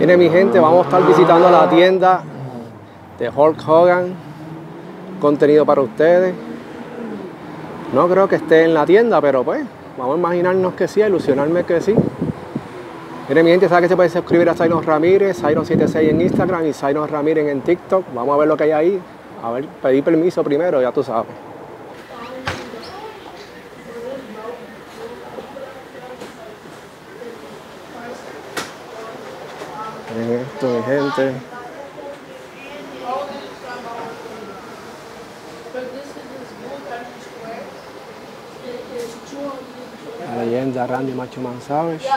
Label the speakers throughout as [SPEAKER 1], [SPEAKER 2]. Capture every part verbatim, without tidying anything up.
[SPEAKER 1] Mire mi gente, vamos a estar visitando la tienda de Hulk Hogan. Contenido para ustedes. No creo que esté en la tienda, pero pues vamos a imaginarnos que sí, a ilusionarme que sí. Mire mi gente, sabe que se puede suscribir a Zairon Ramírez, Zairon setenta y seis en Instagram y Zairon Ramírez en TikTok. Vamos a ver lo que hay ahí. A ver, pedí permiso primero, ya tú sabes. Miren esto, mi gente. La leyenda Randy Macho Man Savage.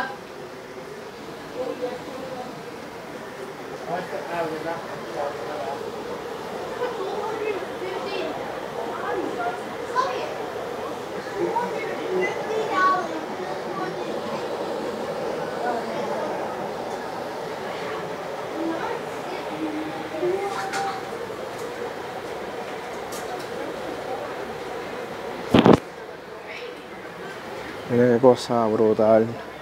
[SPEAKER 1] Miren qué cosa brutal.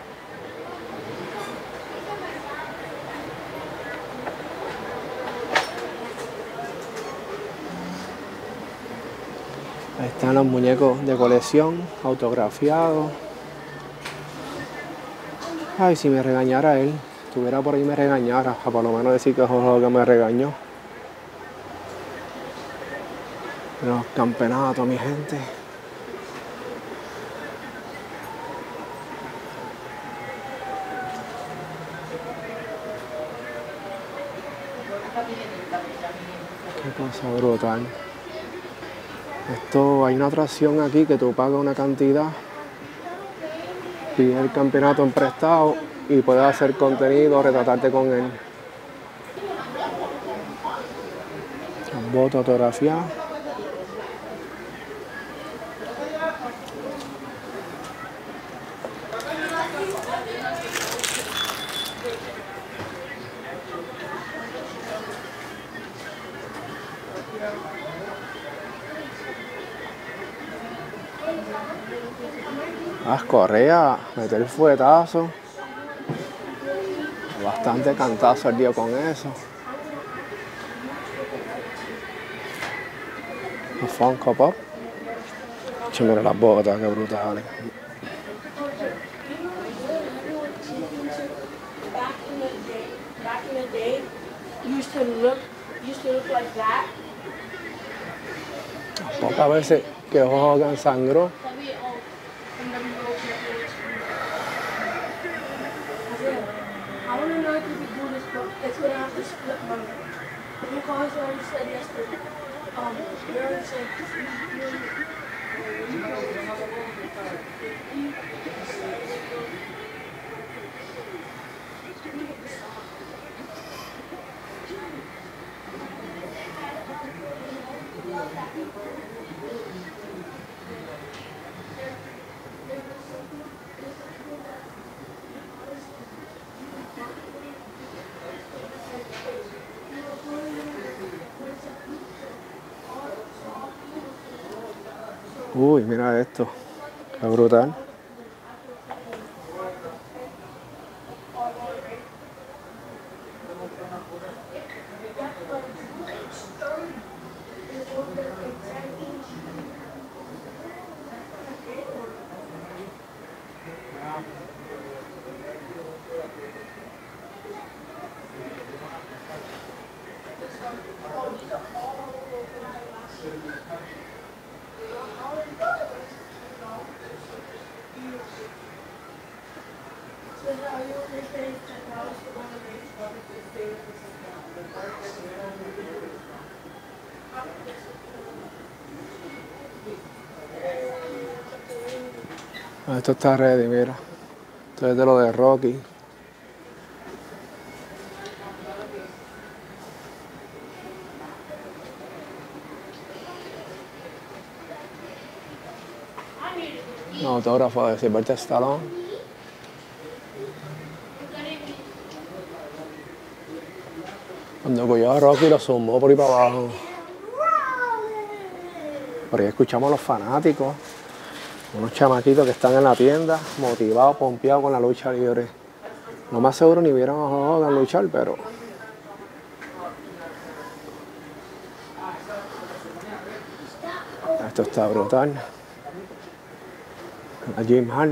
[SPEAKER 1] Ahí están los muñecos de colección, autografiados. Ay, si me regañara él, estuviera por ahí me regañara, para por lo menos decir que es lo que me regañó. Los campeonatos, mi gente. Qué cosa brutal. Esto, hay una atracción aquí que tú pagas una cantidad, pides el campeonato en prestado y puedes hacer contenido, retratarte con él. Boto autografiado. Las correas, meter el fuetazo. Bastante cantazo el día con eso. Los Funko Pop. Mira las botas, qué brutales. Pocas veces que Hogan sangró. Uy, mira esto, qué brutal. Esto está ready, mira. Esto es de lo de Rocky. Un autógrafo de Sylvester Stallone. Cuando cogió a Rocky lo zumbó por ahí para abajo. Por ahí escuchamos a los fanáticos. Unos chamaquitos que están en la tienda, motivados, pompeados con la lucha libre. Lo más seguro ni vieron a Hulk Hogan luchar, pero esto está brutal. A Jim Hart.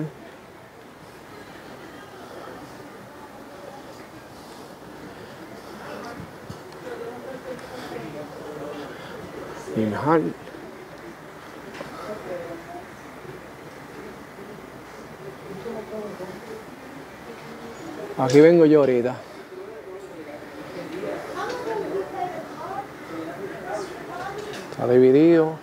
[SPEAKER 1] Jim Hart. Aquí vengo yo ahorita. Está dividido.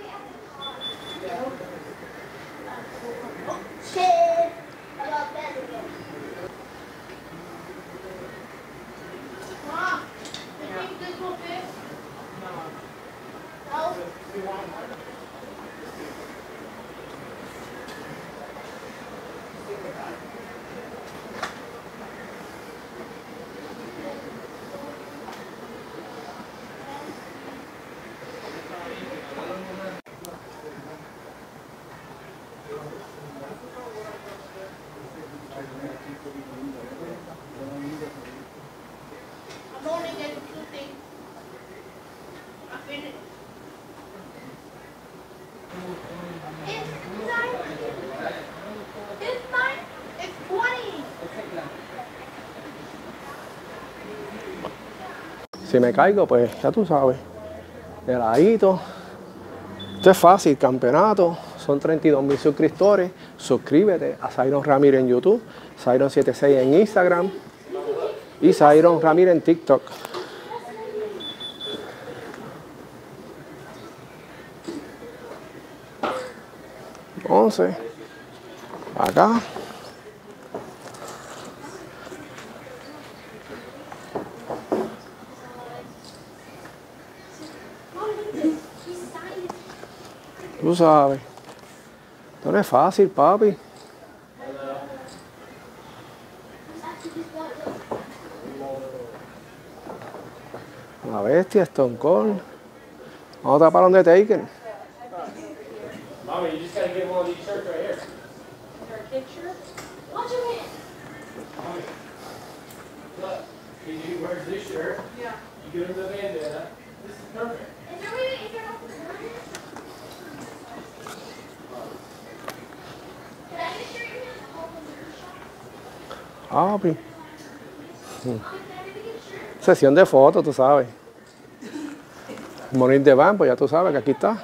[SPEAKER 1] Si me caigo, pues ya tú sabes. De ladito. Esto es fácil, campeonato. Son treinta y dos mil suscriptores. Suscríbete a Zyron Ramírez en YouTube, Zyron setenta y seis en Instagram y Zyron Ramírez en TikTok. Entonces, acá. Tú sabes. Esto no es fácil, papi. Una bestia, Stone Cold. Vamos a tapar donde Taker.
[SPEAKER 2] Mommy, you just gotta get one of these shirts right here.
[SPEAKER 3] For a picture? Watch your hand.
[SPEAKER 2] Mommy, look, if he wears this shirt,
[SPEAKER 3] Yeah.
[SPEAKER 2] you give him the bandana. This is perfect.
[SPEAKER 3] Is there a way to is there a way to Can I get a shirt in here?
[SPEAKER 1] Papi. Sesión de fotos, tú sabes. Morir de van, pues ya tú sabes que aquí está.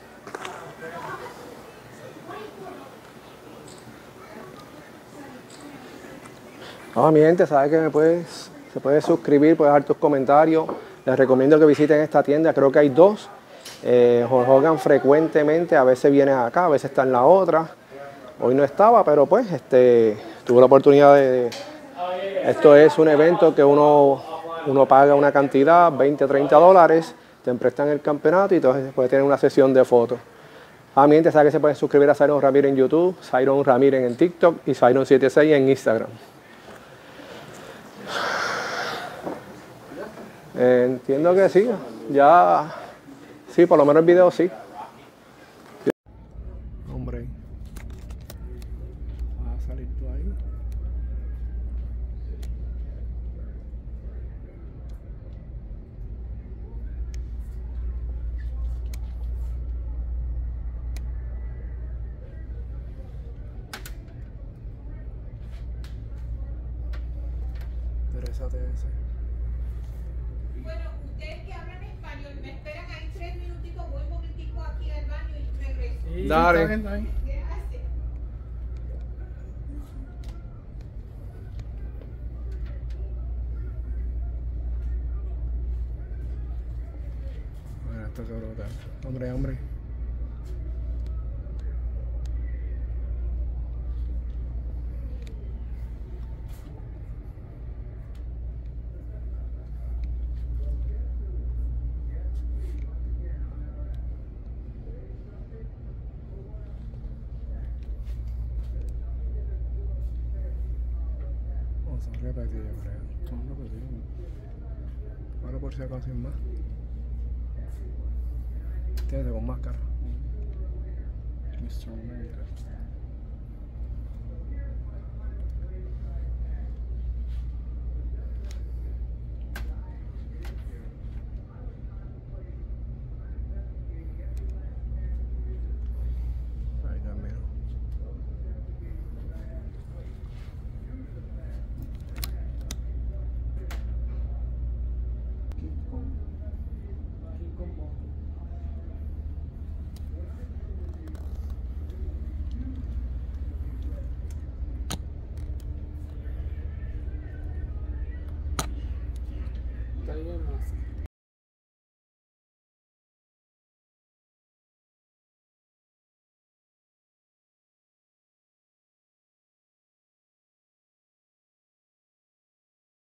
[SPEAKER 1] Ah, mi gente, sabes que me puedes, se puede suscribir, puedes dejar tus comentarios. Les recomiendo que visiten esta tienda, creo que hay dos. Eh, Hulk Hogan frecuentemente, a veces viene acá, a veces está en la otra. Hoy no estaba, pero pues este, tuve la oportunidad de... Esto es un evento que uno, uno paga una cantidad, veinte, treinta dólares, te prestan el campeonato y entonces puedes tener una sesión de fotos. Ah, mi gente, sabes que se puede suscribir a Zyron Ramírez en YouTube, Zyron Ramírez en TikTok y Zyron setenta y seis en Instagram. Eh, entiendo que sí, ya, sí, por lo menos el video sí. Hombre, vas a salir tú ahí. Interésate ese.
[SPEAKER 4] Bueno, ustedes que hablan español, me esperan ahí tres minutitos, voy un momentico aquí al baño y regreso.
[SPEAKER 2] Sí,
[SPEAKER 1] Dale.
[SPEAKER 2] está bien, está bien.
[SPEAKER 4] Gracias.
[SPEAKER 1] Bueno, esto qué brutal. Hombre, hombre. Vamos a repetir, yo creo. Vamos a repetir. Ahora por si acaso sin más. Tienes con máscara.
[SPEAKER 2] mister America.